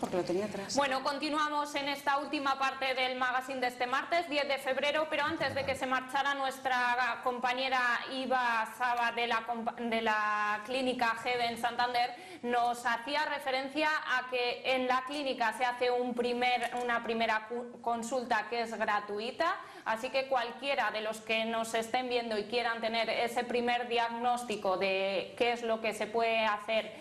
porque lo tenía atrás. Bueno, continuamos en esta última parte del magazine de este martes, 10 de febrero, pero antes de que se marchara nuestra compañera Iva Saba de la clínica Heaven Santander, nos hacía referencia a que en la clínica se hace una primera consulta que es gratuita, así que cualquiera de los que nos estén viendo y quieran tener ese primer diagnóstico de qué es lo que se puede hacer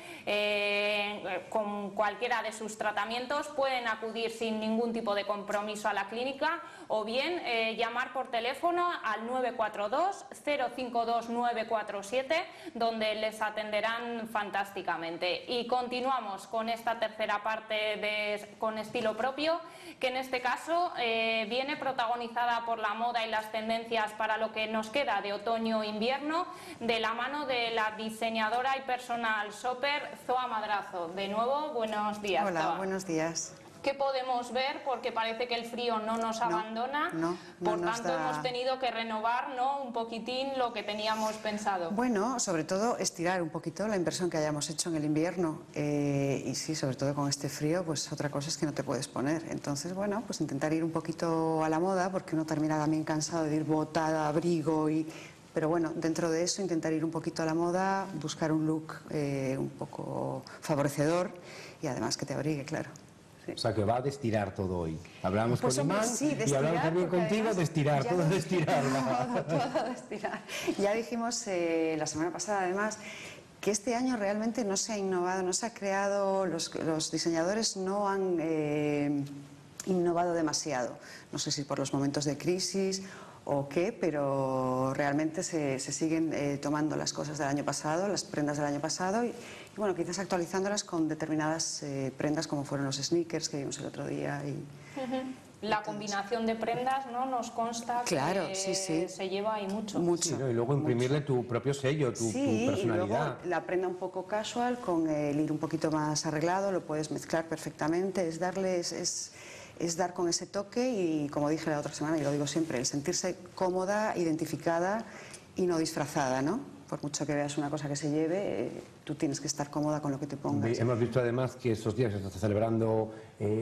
con cualquiera de sus tratamientos, pueden acudir sin ningún tipo de compromiso a la clínica o bien llamar por teléfono al 942 052 947, donde les atenderán fantásticamente. Y continuamos con esta tercera parte con estilo propio, que en este caso viene protagonizada por la moda y las tendencias para lo que nos queda de otoño-invierno, de la mano de la diseñadora y personal shopper Zoa Madrazo. De nuevo, buenos días. Hola, Zoa. buenos días. ¿Qué podemos ver? Porque parece que el frío no nos abandona, por tanto hemos tenido que renovar, ¿no?, un poquitín lo que teníamos pensado. Bueno, sobre todo estirar un poquito la inversión que hayamos hecho en el invierno, y sí, sobre todo con este frío, pues otra cosa es que no te puedes poner. Entonces, bueno, pues intentar ir un poquito a la moda, porque uno termina también cansado de ir botada, abrigo Pero bueno, dentro de eso intentar ir un poquito a la moda, buscar un look un poco favorecedor y además que te abrigue, claro. O sea, que va de estirar todo hoy. Hablamos Pues, con Imán y hablamos también contigo de estirar, todo de estirar. Todo de estirar. Ya dijimos la semana pasada, además, que este año realmente no se ha innovado, no se ha creado, los diseñadores no han innovado demasiado. No sé si por los momentos de crisis o qué, pero realmente se siguen tomando las cosas del año pasado, las prendas del año pasado y bueno, quizás actualizándolas con determinadas prendas como fueron los sneakers que vimos el otro día. La combinación de prendas, ¿no?, nos consta claro, que sí. se lleva ahí mucho. Sí, ¿no? Y luego imprimirle tu propio sello, tu personalidad. Y luego la prenda un poco casual con el ir un poquito más arreglado, lo puedes mezclar perfectamente, es dar con ese toque y, como dije la otra semana y lo digo siempre, el sentirse cómoda, identificada y no disfrazada, ¿no? Por mucho que veas una cosa que se lleve, tú tienes que estar cómoda con lo que te pongas. Hemos visto además que estos días se está celebrando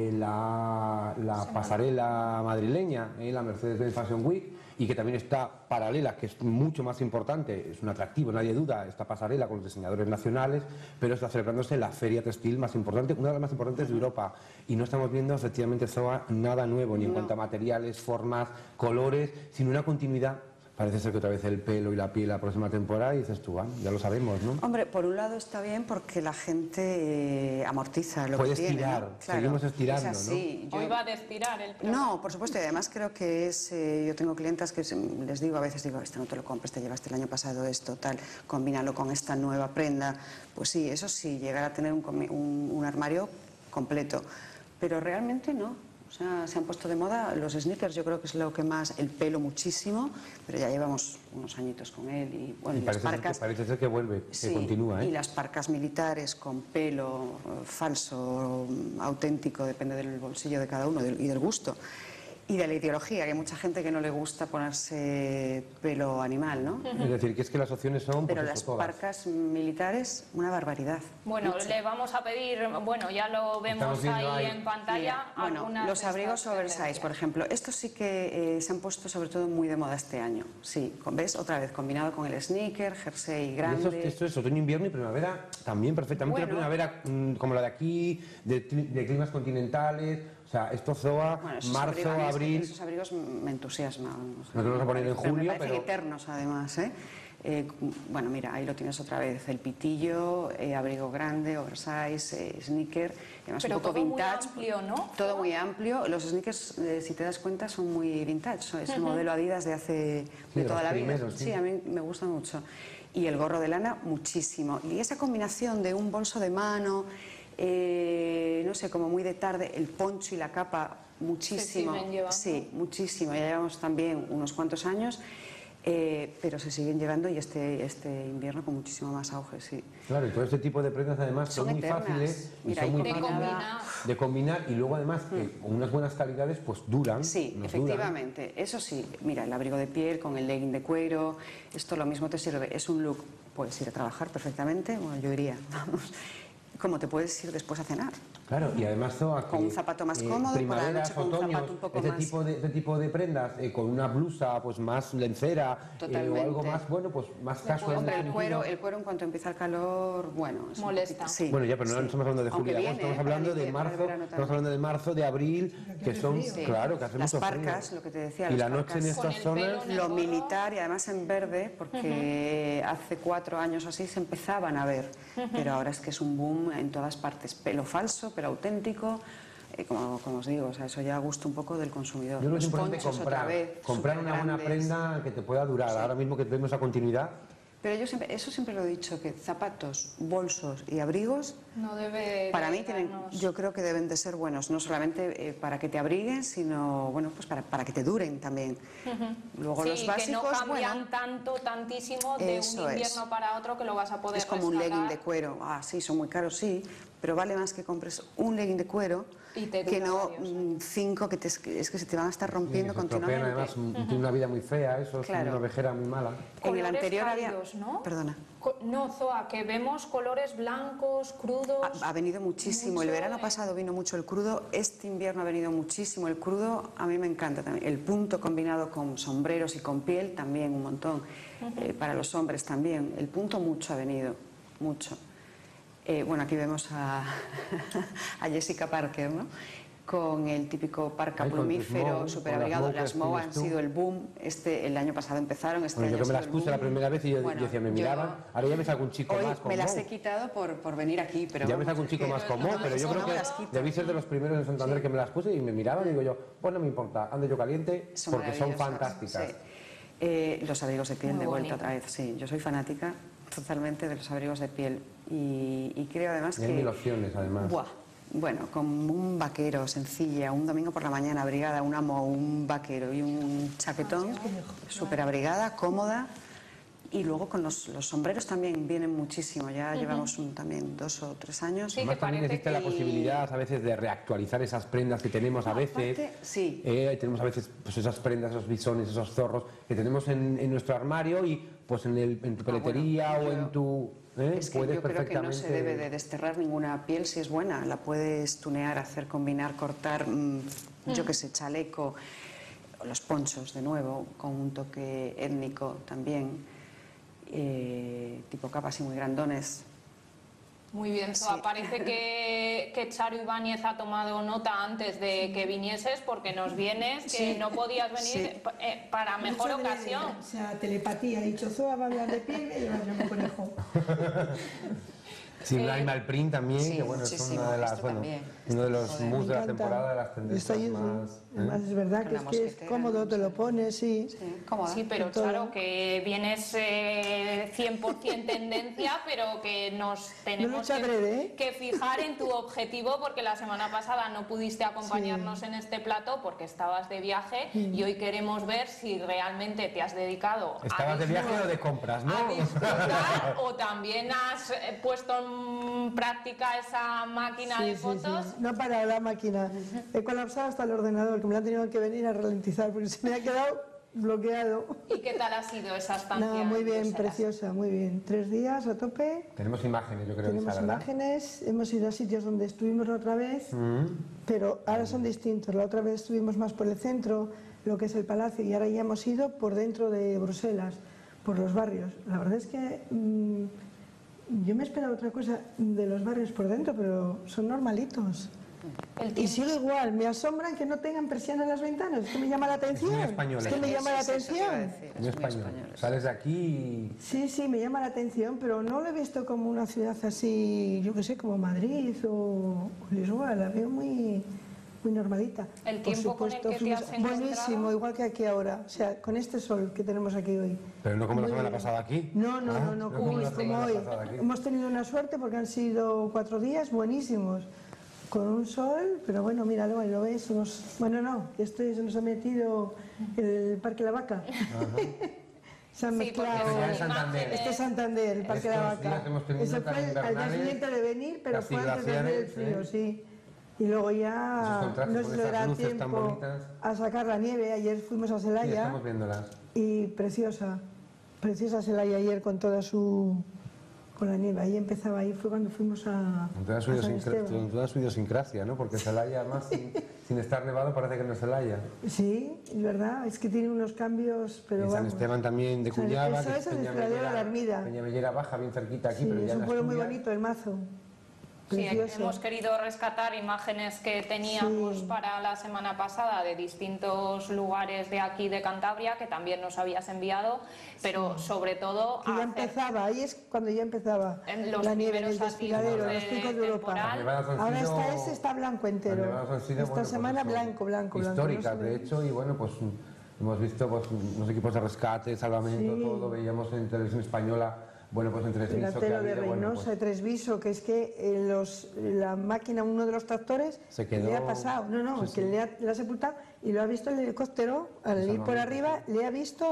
la pasarela madrileña, la Mercedes-Benz Fashion Week, y que también está paralela, que es mucho más importante, es un atractivo, nadie duda, esta pasarela con los diseñadores nacionales, pero está celebrándose la feria textil más importante, una de las más importantes de Europa, y no estamos viendo efectivamente, Zoa, nada nuevo, ni en cuanto a materiales, formas, colores, sino una continuidad. Parece ser que otra vez el pelo y la piel la próxima temporada, y dices tú, ya lo sabemos, ¿no? Hombre, por un lado está bien porque la gente amortiza lo que tiene. Puede estirar, ¿no? Claro, seguimos estirando, es así. Hoy va a estirar el pelo. No, por supuesto, y además creo que yo tengo clientas que les digo, a veces digo, no te lo compres, te llevaste el año pasado esto, tal, combínalo con esta nueva prenda. Pues sí, eso sí, llegar a tener un armario completo, pero realmente no. O sea, se han puesto de moda los sneakers, yo creo que es lo que más, el pelo muchísimo, pero ya llevamos unos añitos con él y bueno, y las parcas. Parece ser que vuelve, que continúa, y las parcas militares con pelo falso, auténtico, depende del bolsillo de cada uno y del gusto. Y de la ideología, que hay mucha gente que no le gusta ponerse pelo animal, ¿no? Es decir, que es que las opciones son... Pero las parcas militares, una barbaridad. Bueno, mucho. Le vamos a pedir, bueno, ya lo vemos ahí en pantalla. Mira, bueno, los abrigos oversize, por ejemplo, estos sí que se han puesto sobre todo muy de moda este año. Sí, ¿ves? Otra vez, combinado con el sneaker, jersey grande... Esto es otoño, invierno y primavera también perfectamente. Bueno, una primavera como la de aquí, de climas continentales... O sea, esto Zoa, marzo, abril... Esos abrigos me entusiasman. Nos vamos a poner en julio, me parecen eternos, además, bueno, mira, ahí lo tienes otra vez, el pitillo, abrigo grande, oversize, sneaker, además pero un poco todo vintage. Muy amplio, ¿no? Todo muy amplio. Los sneakers, si te das cuenta, son muy vintage. Es un modelo Adidas de toda la vida. Sí, a mí me gusta mucho. Y el gorro de lana, muchísimo. Y esa combinación de un bolso de mano... no sé, como muy de tarde, el poncho y la capa, muchísimo. Sí, muchísimo. Ya llevamos también unos cuantos años, pero se siguen llevando y este invierno con muchísimo más auge, sí. Claro, y todo este tipo de prendas además son muy fáciles y son muy de combinar y luego además con unas buenas calidades pues duran. Sí, efectivamente, eso sí, mira, el abrigo de piel con el legging de cuero, esto lo mismo te sirve, es un look, puedes ir a trabajar perfectamente, bueno, yo diría, vamos, como te puedes ir después a cenar. Claro, y además con un zapato más cómodo, por la noche con un zapato un poco más... Este tipo de prendas, con una blusa pues más lencera o algo más, bueno, pues más casual. Hombre, el cuero en cuanto empieza el calor, bueno... molesta. Sí, bueno, ya, pero no estamos hablando de julio, estamos hablando de marzo, de abril, que son, claro, que hace mucho frío. Las parcas, lo que te decía, y la noche en estas zonas... Lo militar y además en verde, porque hace 4 años o así se empezaban a ver, pero ahora es que es un boom en todas partes, pelo falso, pero auténtico, como os digo, o sea, eso ya gusta un poco del consumidor. Yo creo que es importante comprar una buena prenda que te pueda durar, ahora mismo que tenemos esa continuidad. Pero yo eso siempre lo he dicho, que zapatos, bolsos y abrigos, no debe para mí yo creo que deben de ser buenos, no solamente para que te abriguen, sino bueno, pues para que te duren también. Luego sí, los básicos, que no cambian tantísimo de un invierno para otro que lo vas a poder Es como un legging de cuero, sí, son muy caros, sí, pero vale más que compres un legging de cuero que no 5 que es que se te van a estar rompiendo continuamente. Además, tiene una vida muy fea, eso es una ovejera muy mala. En el anterior cálidos, había... ¿no? Perdona. No, Zoa, que vemos colores blancos, crudos... Ha venido muchísimo, el verano pasado vino mucho el crudo, este invierno ha venido muchísimo el crudo, a mí me encanta también. El punto combinado con sombreros y con piel también un montón, para los hombres también. El punto mucho ha venido, mucho. Bueno, aquí vemos a Jessica Parker, ¿no? Con el típico parca plumífero, súper abrigado. Las Moe han sido el boom. El año pasado empezaron, año yo me las puse la primera vez y yo decía, me miraban. Ahora ya me saco un chico más con me las he quitado por venir aquí, pero... Ya me saco un chico más con Moe, pero yo creo que debí ser de los primeros en Santander que me las puse y me miraban y digo yo, pues no me importa, ando yo caliente porque son fantásticas. Los abrigos de piel, de vuelta otra vez, sí. Yo soy fanática totalmente de los abrigos de piel y creo además que... hay mil opciones, además. Bueno, con un vaquero sencilla, un domingo por la mañana abrigada, un amo, un vaquero y un chaquetón, súper abrigada, cómoda. Y luego con los sombreros también vienen muchísimo, ya llevamos también 2 o 3 años. Sí, además también existe la posibilidad a veces de reactualizar esas prendas que tenemos a veces. Aparte, sí. Tenemos a veces pues, esas prendas, esos bisones, esos zorros que tenemos en nuestro armario y pues en tu peletería o en tu... Es que yo creo que no se debe de desterrar ninguna piel si es buena, la puedes tunear, hacer, combinar, cortar, yo qué sé, chaleco, los ponchos de nuevo, con un toque étnico también, tipo capas y muy grandones. Muy bien, Zoa. Parece que Charo Ibáñez ha tomado nota antes de que vinieses porque nos vienes, que no podías venir para mejor ocasión. O sea, telepatía. Ha dicho, Zoa va a hablar de piel y yo me conejo. Sí, Animal Print también, que bueno, es una de las, uno de los mus de la temporada de las tendencias más... Además es verdad que es cómodo, te lo pones, sí. Sí, pero claro, que vienes 100% tendencia, pero que nos tenemos que fijar en tu objetivo, porque la semana pasada no pudiste acompañarnos en este plato porque estabas de viaje y hoy queremos ver si realmente te has dedicado ¿Estabas de viaje o de compras, no? A disfrutar, o también has puesto en práctica esa máquina de fotos. Sí. No para la máquina. He colapsado hasta el ordenador, que me lo han tenido que venir a ralentizar porque se me ha quedado bloqueado. ¿Y qué tal ha sido esa estancia? No, muy bien, preciosa, muy bien. 3 días a tope. Tenemos imágenes, yo creo. Tenemos imágenes, hemos ido a sitios donde estuvimos la otra vez, pero ahora son distintos. La otra vez estuvimos más por el centro, lo que es el palacio, y ahora ya hemos ido por dentro de Bruselas, por los barrios. La verdad es que yo me esperaba otra cosa de los barrios por dentro, pero son normalitos. Y sigue igual, me asombran que no tengan persiana en las ventanas, es que me llama la atención. Es muy español. Es que me llama la atención. Muy español. Sales de aquí y... Sí, me llama la atención, pero no lo he visto como una ciudad así, yo qué sé, como Madrid o Lisboa, la veo muy normalita. ¿El tiempo con el que te has encontrado? Buenísimo, igual que aquí ahora, o sea, con este sol que tenemos aquí hoy. Pero no como la semana pasada aquí. No, como hoy. Hemos tenido una suerte porque han sido 4 días buenísimos, con un sol, pero bueno, míralo, ahí lo ves, bueno, no, se nos ha metido el Parque La Vaca. Se han mezclado. Este es Santander, el Parque La Vaca. Eso fue al día siguiente de venir, pero fue antes de hacer el frío, sí. Y luego ya no se le da tiempo a sacar la nieve. Ayer fuimos a Celaya. Sí, estamos viéndolas. Y preciosa Celaya ayer con toda su con la nieve. Ahí empezaba, ahí fue cuando fuimos a San Esteban. Toda su idiosincrasia, ¿no? Porque Celaya, además, sin estar nevado, parece que no es Celaya. Sí, es verdad, es que tiene unos cambios, pero y San Esteban también de Cuyaba, eso es el Desfiladero de la Ermida. Peñamellera baja, bien cerquita aquí, sí, pero ya es un pueblo muy bonito, el Mazo. Sí, Precioso. hemos querido rescatar imágenes que teníamos para la semana pasada de distintos lugares de aquí de Cantabria que también nos habías enviado, pero sobre todo que ya empezaba, ahí es cuando ya empezaba la nieve en el desfiladero, los picos de Europa. Ahora está blanco entero. Esta semana blanco. Históricas, no de hecho, y bueno, pues hemos visto pues, unos equipos de rescate, salvamento, todo, veíamos en televisión española. Bueno, pues en Tresviso que de Reynosa, pues, Tresviso, que es que la máquina, uno de los tractores, se quedó, le ha pasado, que le ha sepultado y lo ha visto el helicóptero, al ir por arriba, le ha visto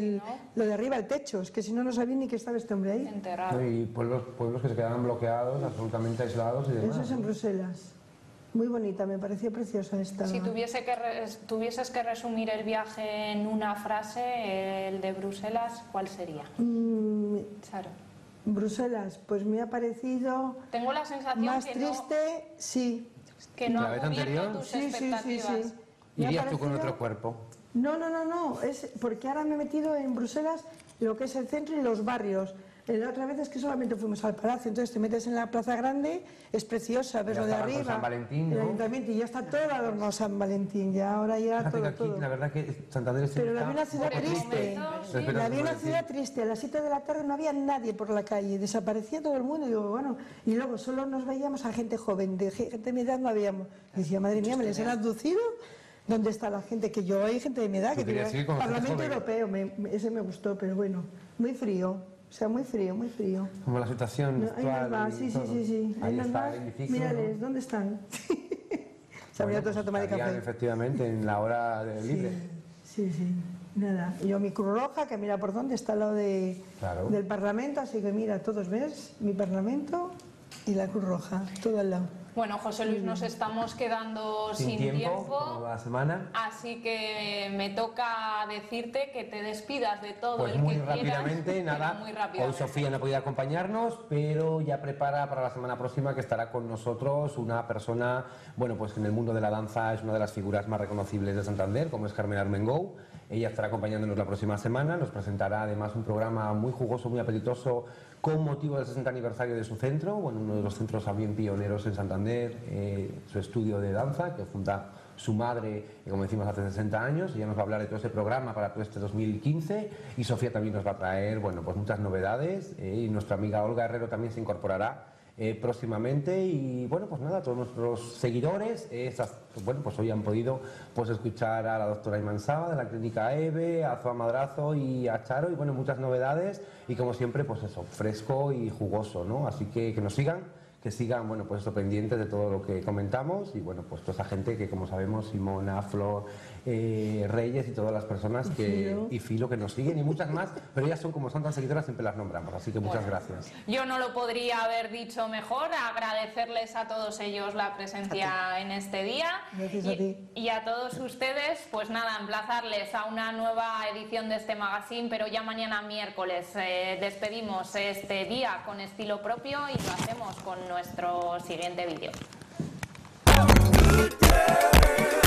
lo de arriba, el techo, es que si no, no sabía ni que estaba este hombre ahí. Enterrado. Y pueblos que se quedaban bloqueados, absolutamente aislados y demás. Eso es en Bruselas. Muy bonita, me pareció preciosa esta. Si tuvieses que resumir el viaje en una frase, el de Bruselas, ¿cuál sería? Charo. Bruselas, pues me ha parecido... Tengo la sensación más que triste, sí. Que no ha cubierto tus expectativas. Sí. ¿Irías tú con otro cuerpo? No, es porque ahora me he metido en Bruselas lo que es el centro y los barrios. La otra vez es que solamente fuimos al palacio, entonces te metes en la plaza grande, es preciosa, ves lo de arriba, San Valentín, ¿no? El ayuntamiento, y ya está todo adornado San Valentín, ya ahora ya todo, aquí, todo. La verdad que Santander pero la vi una ciudad triste, la vi una ciudad triste, a las 7 de la tarde no había nadie por la calle, desaparecía todo el mundo, y digo, bueno, y luego solo nos veíamos a gente joven, de gente de mi edad no habíamos, y decía, madre mía, ¿me les han abducido? ¿Dónde está la gente? Que yo hay gente de mi edad, que tiene el Parlamento Europeo, ese me gustó, pero bueno, muy frío. O sea, muy frío. Como la situación actual. Sí. Ahí está el edificio. Mírales, ¿no? ¿Dónde están? Se han ido todos a tomar café. Efectivamente, en la hora libre. Sí. Nada. Yo mi Cruz Roja, que mira por dónde está al lado del Parlamento, así que mira, todos ves, mi Parlamento y la Cruz Roja, todo al lado. Bueno, José Luis, nos estamos quedando sin tiempo como la semana. Así que me toca decirte que te despidas de todo pues el muy que rápidamente, quieras, nada. Muy rápidamente. Hoy Sofía no ha podido acompañarnos, pero ya prepara para la semana próxima que estará con nosotros una persona, bueno, pues en el mundo de la danza es una de las figuras más reconocibles de Santander, como es Carmen Armengou. Ella estará acompañándonos la próxima semana, nos presentará además un programa muy jugoso, muy apetitoso, con motivo del 60 aniversario de su centro, bueno, uno de los centros también pioneros en Santander, su estudio de danza, que funda su madre, como decimos, hace 60 años. Ella nos va a hablar de todo ese programa para todo este 2015, y Sofía también nos va a traer, bueno, pues muchas novedades, y nuestra amiga Olga Herrero también se incorporará próximamente. Y bueno, pues nada, todos nuestros seguidores, bueno, pues hoy han podido pues escuchar a la doctora Iman Saba de la clínica EVE, a Zoa Madrazo y a Charo, y bueno, muchas novedades, y como siempre, pues eso, fresco y jugoso, ¿no? Así que nos sigan, que sigan, bueno, pues eso, pendientes de todo lo que comentamos, y bueno, pues toda esa gente que, como sabemos, Simona, Flor, Reyes y todas las personas y Filo que nos siguen, y muchas más, pero ellas son, como son tan seguidoras, siempre las nombramos, así que muchas gracias. Yo no lo podría haber dicho mejor, agradecerles a todos ellos la presencia en este día. Gracias a ti. Y a todos ustedes, pues nada, emplazarles a una nueva edición de este magazine, pero ya mañana miércoles despedimos este día con estilo propio, y lo hacemos con nuestro siguiente vídeo.